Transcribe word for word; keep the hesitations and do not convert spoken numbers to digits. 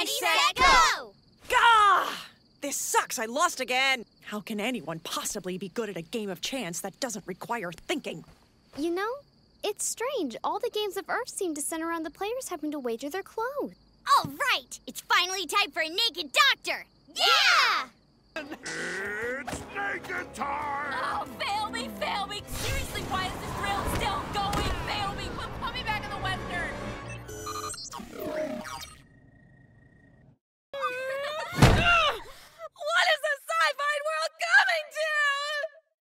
Ready, set, go! Gah! This sucks, I lost again. How can anyone possibly be good at a game of chance that doesn't require thinking? You know, it's strange. All the games of Earth seem to center around the players having to wager their clothes. All right, it's finally time for a naked doctor.